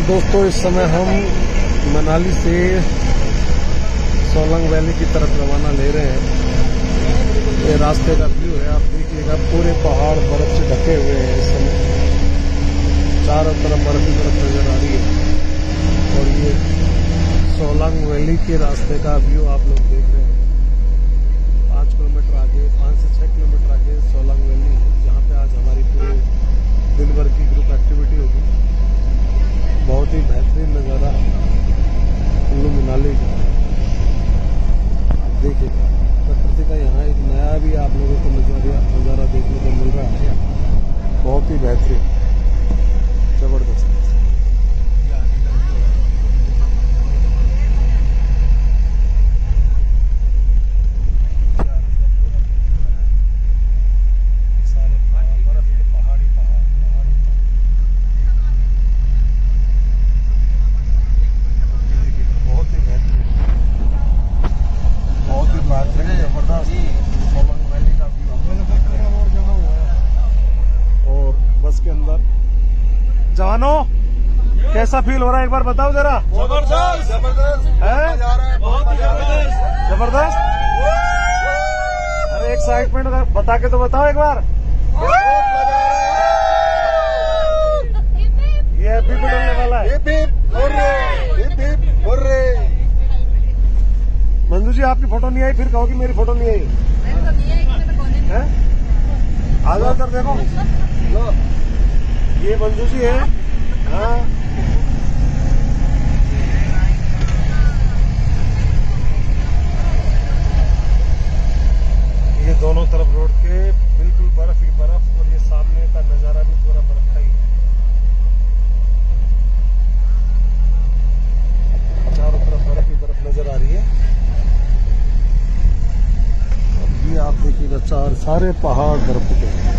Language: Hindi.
दोस्तों इस समय हम मनाली से सोलंग वैली की तरफ रवाना ले रहे हैं। ये रास्ते का व्यू है, आप देखिएगा पूरे पहाड़ बर्फ से ढके हुए हैं। इस समय चारों तरफ बर्फ ही बर्फ नजर आ रही है और ये सोलंग वैली के रास्ते का व्यू आप लोग देख रहे हैं। 5 किलोमीटर आगे, 5 से 6 किलोमीटर आगे सोलंग वैली है, जहाँ पे आज हमारी पूरी दिन भर की ग्रुप एक्टिविटी होगी। बहुत ही बेहतरीन नज़ारा कुल्लू मनाली का आप देखिएगा। प्रकृति का यहाँ एक नया भी आप लोगों को नज़ारा देखने को मिल रहा है, बहुत ही बेहतरीन, जबरदस्त। सोलंग वैली का व्यू और बस के अंदर। जवानों, कैसा फील हो रहा है एक बार बताओ जरा। जबरदस्त जबरदस्त है, बहुत जबरदस्त। अरे एक्साइटमेंट बता के तो बताओ एक बार। ये अभी भी डलने वाला है। मंजू जी आपकी फोटो नहीं आई, फिर कहो कि मेरी फोटो नहीं आई। है आ जाओ इधर देखो, लो ये मंजू जी है। हाँ ये दोनों तरफ रोड के बिल्कुल बर्फ ही बर्फ और ये सामने का नजारा भी पूरा बर्फ का ही है। चारों तरफ बर्फ ही बर्फ नजर आ रही है। ये आप देखिएगा सारे पहाड़ बर्फ के हैं।